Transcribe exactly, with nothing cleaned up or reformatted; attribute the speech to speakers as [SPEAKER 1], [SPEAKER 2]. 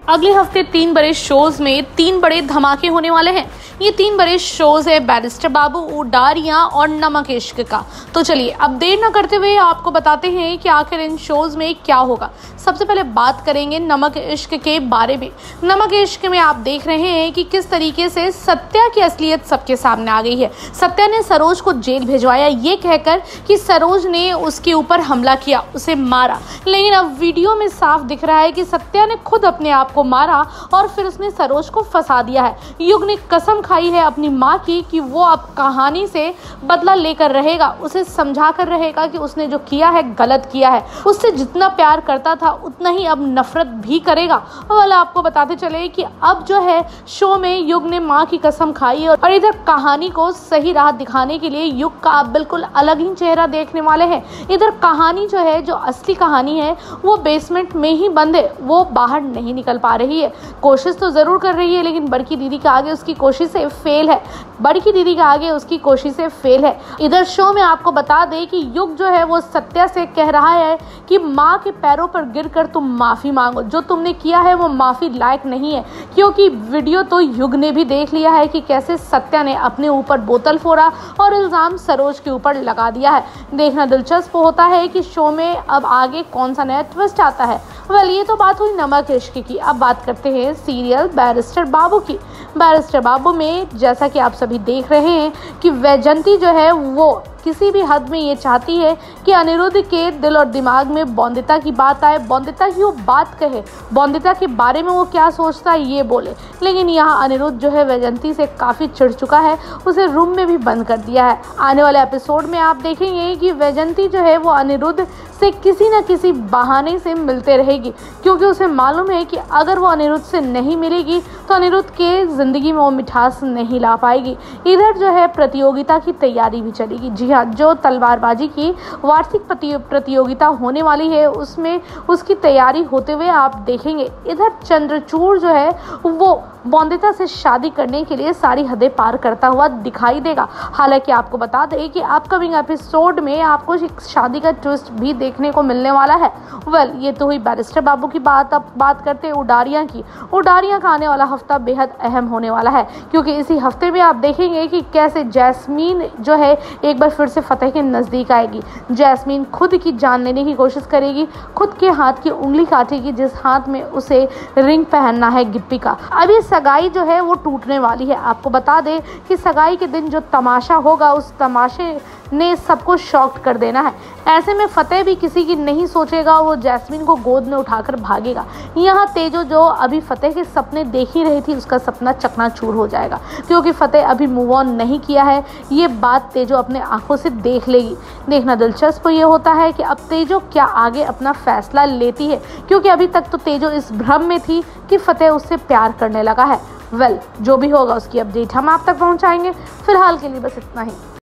[SPEAKER 1] अगले हफ्ते तीन बड़े शोज में तीन बड़े धमाके होने वाले हैं। ये तीन बड़े शोज है बैरिस्टर बाबू, उडारियां और नमक इश्क का। तो चलिए अब देर न करते हुए आपको बताते हैं कि आखिर इन शोज में क्या होगा। सबसे पहले बात करेंगे नमक इश्क के बारे में। नमक इश्क में आप देख रहे हैं कि किस तरीके से सत्या की असलियत सबके सामने आ गई है। सत्या ने सरोज को जेल भिजवाया ये कहकर कि सरोज ने उसके ऊपर हमला किया, उसे मारा। लेकिन अब वीडियो में साफ दिख रहा है कि सत्या ने खुद अपने आप को मारा और फिर उसने सरोज को फंसा दिया है। युग ने कसम खाई है अपनी माँ की कि वो अब कहानी से बदला लेकर रहेगा, उसे समझा कर रहेगा कि उसने जो किया है गलत किया है। उससे जितना प्यार करता था उतना ही अब नफरत भी करेगा। और आपको बताते चले कि अब जो है शो में युग ने माँ की कसम खाई और इधर कहानी को सही राह दिखाने के लिए युग का अब बिल्कुल अलग ही चेहरा देखने वाले हैं। इधर कहानी जो है, जो असली कहानी है, वो बेसमेंट में ही बंद है, वो बाहर नहीं निकल पा रही है। कोशिश तो जरूर कर रही है लेकिन बड़की दीदी के आगे उसकी कोशिश से फेल है। बड़की दीदी के आगे उसकी कोशिश से फेल है। इधर शो में आपको बता दे कि युग जो है वो सत्या से कह रहा है कि माँ के पैरों पर गिरकर तुम माफी मांगो, जो तुमने किया है वो माफी लायक नहीं है। क्योंकि वीडियो तो युग ने भी देख लिया है कि कैसे सत्या ने अपने ऊपर बोतल फोड़ा और इल्जाम सरोज के ऊपर लगा दिया है। देखना दिलचस्प होता है कि शो में अब आगे कौन सा नया ट्विस्ट आता है। वेल, ये तो बात हुई नमक इश्क की। अब बात करते हैं सीरियल बैरिस्टर बाबू की। बैरिस्टर बाबू में जैसा कि आप सभी देख रहे हैं कि वैजंती जो है वो किसी भी हद में ये चाहती है कि अनिरुद्ध के दिल और दिमाग में बौंदिता की बात आए, बौंदिता की वो बात कहे, बौंदिता के बारे में वो क्या सोचता है ये बोले। लेकिन यहाँ अनिरुद्ध जो है वैजंती से काफ़ी चिढ़ चुका है, उसे रूम में भी बंद कर दिया है। आने वाले एपिसोड में आप देखेंगे कि वैजंती जो है वो अनिरुद्ध से किसी न किसी बहाने से मिलते रहेगी, क्योंकि उसे मालूम है कि अगर वो अनिरुद्ध से नहीं मिलेगी तो अनिरुद्ध के ज़िंदगी में वो मिठास नहीं ला पाएगी। इधर जो है प्रतियोगिता की तैयारी भी चलेगी। जी हाँ, जो तलवारबाजी की वार्षिक प्रतियोगिता होने वाली है उसमें उसकी तैयारी होते हुए आप देखेंगे। इधर चंद्रचूड़ जो है वो बौंदिता से शादी करने के लिए सारी हदें पार करता हुआ दिखाई देगा। हालांकि आपको बता दें कि अपकमिंग एपिसोड में आपको एक शादी का ट्विस्ट भी देखने को मिलने वाला है। वेल, ये तो हुई बैरिस्टर बाबू की बात। अब बात करते हैं उडारियां की। उडारियां का आने वाला हफ्ता बेहद अहम होने वाला है, क्योंकि इसी हफ्ते में आप देखेंगे कि कैसे जैस्मीन जो है एक बार फिर से फतेह के नज़दीक आएगी। जैस्मीन खुद की जान लेने की कोशिश करेगी, खुद के हाथ की उंगली काटेगी जिस हाथ में उसे रिंग पहनना है गिप्पी का। अभी सगाई जो है वो टूटने वाली है। आपको बता दें कि सगाई के दिन जो तमाशा होगा उस तमाशे ने सबको शॉक्ड कर देना है। ऐसे में फतेह भी किसी की नहीं सोचेगा, वो जैस्मीन को गोद में उठाकर भागेगा। यहाँ तेजो जो अभी फतेह के सपने देख ही रही थी उसका सपना चकनाचूर हो जाएगा, क्योंकि फतेह अभी मूव ऑन नहीं किया है। ये बात तेजो अपने आंखों से देख लेगी। देखना दिलचस्प ये होता है कि अब तेजो क्या आगे अपना फैसला लेती है, क्योंकि अभी तक तो तेजो इस भ्रम में थी कि फतेह उससे प्यार करने लगा है। वेल, जो भी होगा उसकी अपडेट हम आप तक पहुँचाएंगे। फिलहाल के लिए बस इतना ही।